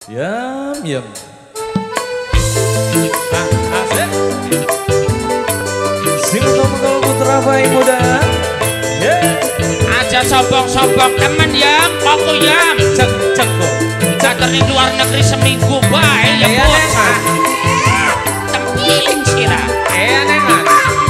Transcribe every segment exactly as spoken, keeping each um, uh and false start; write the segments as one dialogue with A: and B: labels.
A: Yam yam.
B: Ah, asik.
A: Singkong kalau putra bayi muda. Yeah.
B: Aja sombong-sombong temen yang aku yang
A: Cek cek kok.
B: cater di luar negeri seminggu baik ya
A: Iya,
B: bosan. Tempiling sira.
A: Eh nengan.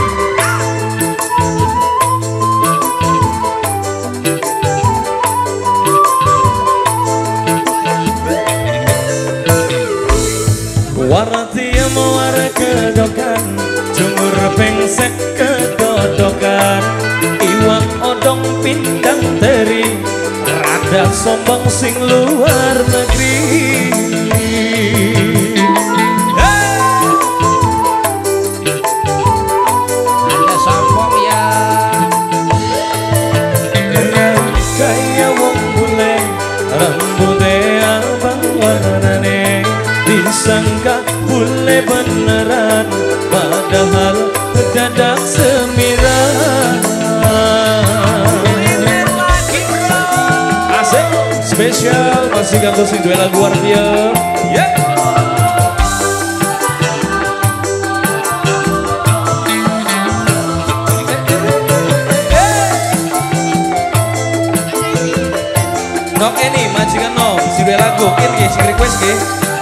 A: Warati mawar kedokan, jumur pengsek kedodokan, iwak odong pindang teri, rada sombong sing luar negeri.
B: Ada sombong ya.
A: Kaya wong bule, rambutnya abang warnane, disangka bule beneran, padahal dadak semiran. Asik, spesial masih gantung sing duwe lagu Arvia. Yeah. Nok ini majikan no, si duwe lagu, ini si request ke.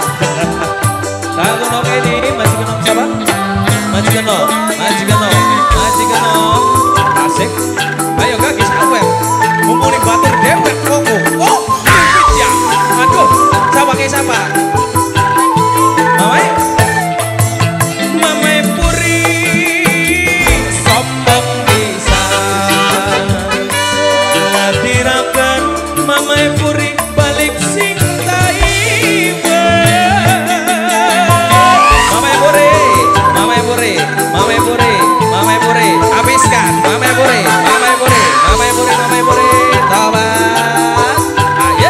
A: Lagu nok ini majikan no siapa? Majikan no, majikan no, majikan no. Asik. Ayo kak kisah aku ya. Mumpuni batur dewek komo. Oh, ya. Aduh, siapa ke siapa? Mamai? Mamai Puri sombong pisan. Dirakan Mamai Puri balik sing taiba. Mamai Puri, Mamai Puri, Mamai Puri, Mamai Puri, habiskan Mamai Puri, Mamai Puri, Mamai Puri, Mamai Puri, tobat. Ayo.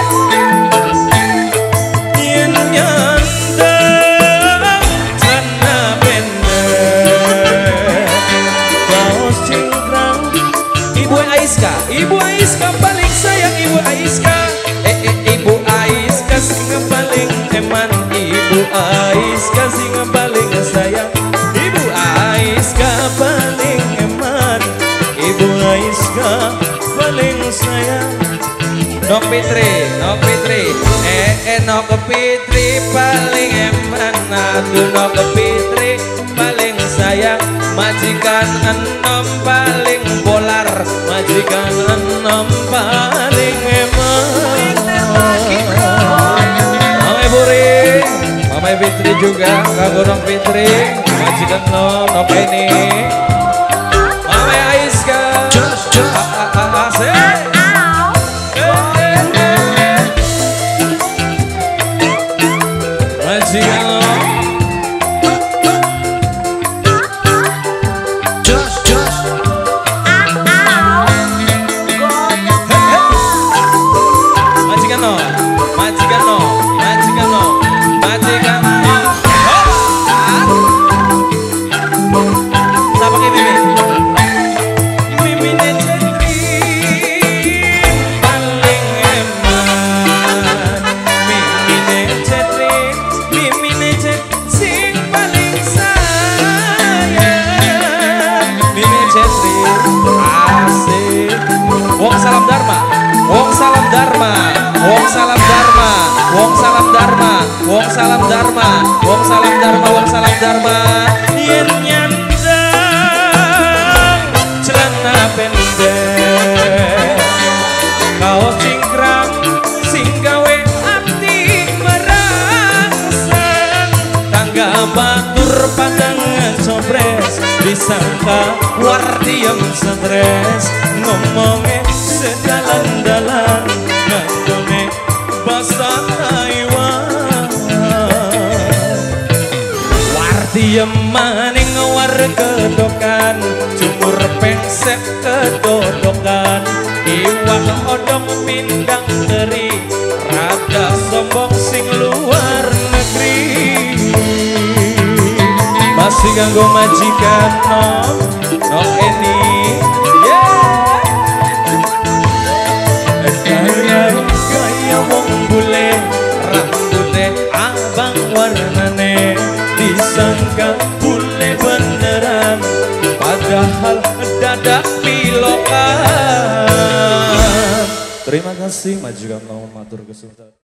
A: Yen nyandang celana pendek, kaos cingkrang, Ibu Aiska, Ibu Aiska paling sayang Ibu Aiska. Eh eh Ibu Aiska sing paling eman, Ibu Aiska sing paling sayang, Ibu Aiska paling eman, Ibu Aiska paling sayang. Nok Fitri, Nok Fitri, eh eh Nok Fitri paling eman, aduh Nok Fitri paling sayang, majikan enom paling polar, majikan enom paling eman. Mamai Puri, Mamai Fitri juga, kagak Nok Fitri, majikan enom, Nok ini, Mamai Aiska, asik. Majikan lo,
B: Jos jos.
A: majikan lo, majikan lo, majikan lo, majikan lo. Siapa ke Mimi? Mimi Necetri paling eman, Mimi Necetri, Mimi Necetri sing paling sayang, Mimi Necetri asik. Wong salam Dharma, Wong salam Dharma, Wong salam Dharma, Wong salam Dharma, Wong salam Dharma, Wong salam Dharma, Wong salam Dharma. Yen nyandang celana pendek, kaos cingkrang sing gawe ati merangsang, tangga batur pandangan sopres, disangka war diem stres, ngomongnya sedalan-dalan, ngomongnya bahasa Taiwan. War diem maning war kedokan, jumur pengsek kedodokan, iwak odong pindang teri, rada sombong sing luar negeri. Masih ganggu majikan no, no ini, yeah. Kaya kaya wong bule, rambutnya sangka boleh beneran, padahal dadak pilokan. Terima kasih majikan mau matur kesulitan.